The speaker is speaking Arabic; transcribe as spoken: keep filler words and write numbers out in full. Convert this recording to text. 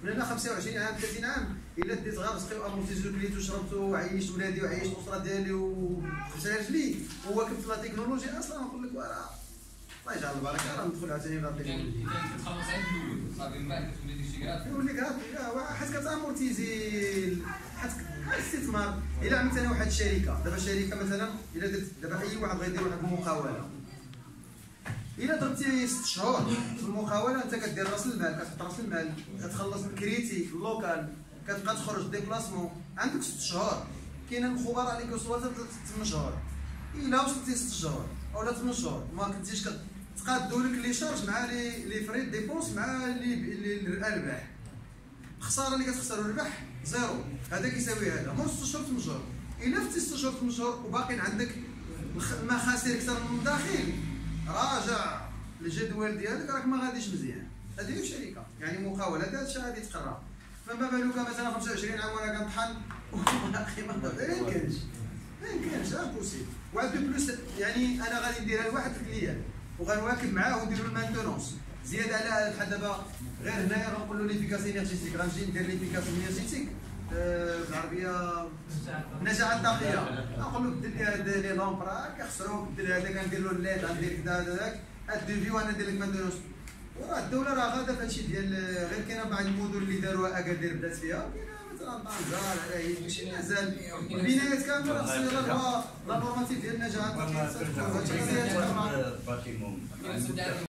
من هنا خمسة وعشرين عام ثلاثين عام الا ديت غير رزقي وامورتيزور كليت وشربت وعيشت ولادي وعيشت الاسره ديالي وخفت على رجلي وواكبت في لا تكنولوجيا اصلا نقول لك وراه الله يجعل البركه راه ندخل عاوتاني في لا تكنولوجيا. اذا كتخلص عند الاول صافي من بعد كتولي داكشي كاع يولي كاع حيت كتامورتيزي حيت الاستثمار. الا عملت انا واحد الشركه دابا شركه مثلا الا درت دابا اي واحد غيدير واحد المقاوله الا ضربتي ست شهور في المقاوله انت كدير راس المال كتحط راس المال كتخلص الكريتي اللوكال كتبقى تخرج ديبلاسمون عندك ست شهور. كاين الخبراء اللي كيوصلوا حتى ثمان شهور. الا وصلتي ست شهور اولا ثمان شهور ما كنتيش كتقادوا لك لي شارج مع لي لي فري ديبونس مع لي الربح. الخساره اللي كتخسر الربح زيرو هذا كيساوي هذا مور ست شهور ثمان شهور. الا فتي ست شهور ثمان شهور وباقيين عندك المخاسر اكثر من المداخيل راجع الجدول ديالك راك ما غاديش مزيان. هذه هي الشركه يعني مقاوله هذا الشيء غادي يتقرا. فما بالك مثلا خمسة وعشرين عام وانا كنطحن وباقي ما يمكنش ما يمكنش امبوسيبل. وعاد دو بلوس يعني انا غادي نديرها لواحد الكليان وغنواكب معاه وندير له المانتونونس زياده على هذا. بحال دابا غير هنايا غنقول له ليفيكاس انرجيتيك غنجي ندير ليفيكاس انرجيتيك بالعربيه النجاعه الطاقيه. نقول له بدل لي هاد لي لامب راه كيخسروا بدل هذا كندير له الليد غندير كذا هذاك هاد دوفي وانا ندير لك مانتونونس. وراه الدوله راه غاده في هادشي ديال غير كاينه بعض المدن اللي داروها اكادير بدات فيها كاينه مثلا طنجه على هي ماشي مازال البنايات كامله راه خصها لا نورماتيف ديال النجاعه الطاقيه.